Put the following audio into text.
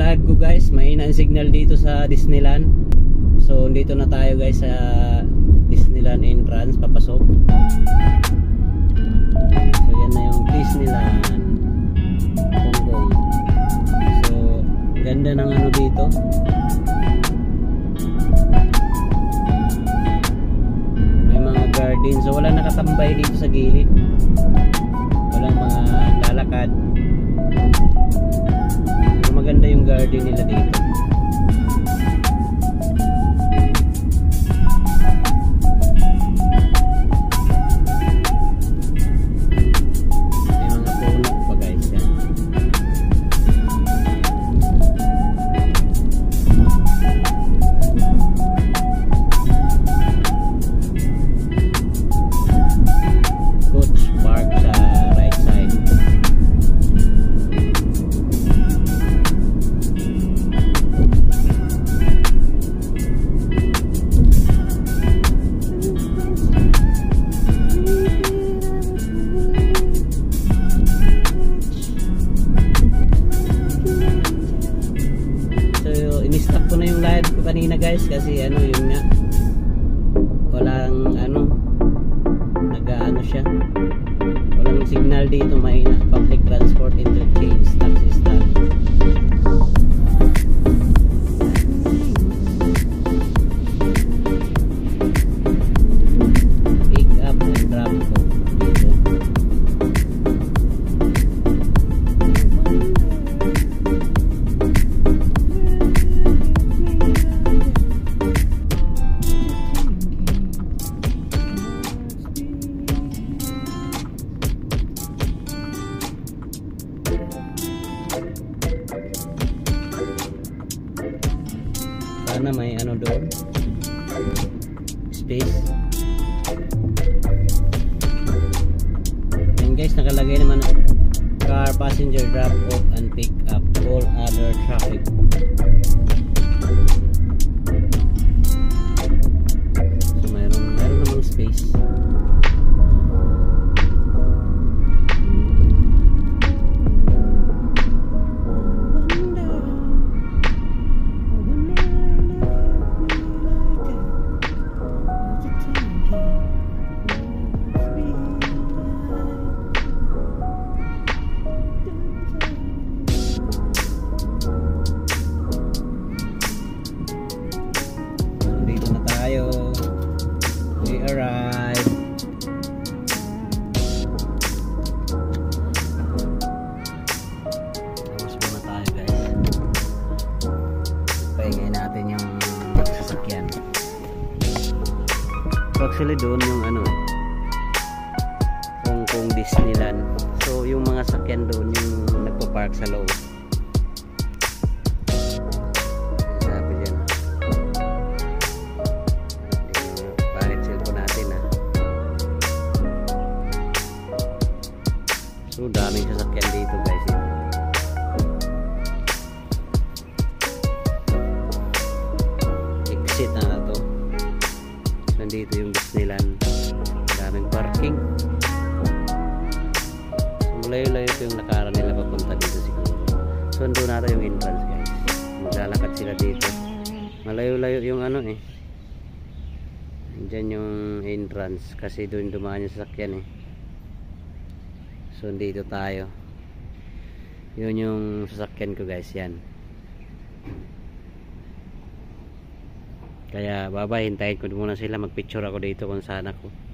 live ko guys. Mahina ang signal dito sa Disneyland. So dito na tayo guys sa Disneyland entrance, papasok. So yan na yung Disneyland HongKong. So ganda ng ano dito. May mga garden. So wala nakatambay dito sa gilid. Walang mga lalakad. So maganda yung garden nila dito. In-stop ko na yung live ko kanina guys kasi ano yun nga, walang ano, nag-ano siya, walang signal dito, mahina. Public transport interchange, taxi stop. Pick up and drop ko dito. Sana may ano doon, space. And guys, nakalagay naman car passenger drop off and pick up all other traffic. So mayroon namang space. We arrived. Tapos muna tayo guys. Pahingayin natin yung sasakyan. So actually doon yung ano, HongKong Disneyland. So yung mga sakyan doon yung nagpa-park sa loob. So daming sasakyan dito guys. Exit na to. Nandito yung Disneyland. Daming parking. So malayo-layo ito yung nakaraan nila papunta dito siguro. So andun na yung entrance guys. Maglalakad sila dito. Malayo-layo yung ano eh. Diyan yung entrance kasi doon dumaan yung sasakyan eh. So dito tayo. Yun yung sasakyan ko guys, yan. Kaya bye-bye, hintayin ko muna sila, magpicture ako dito kung saan ako.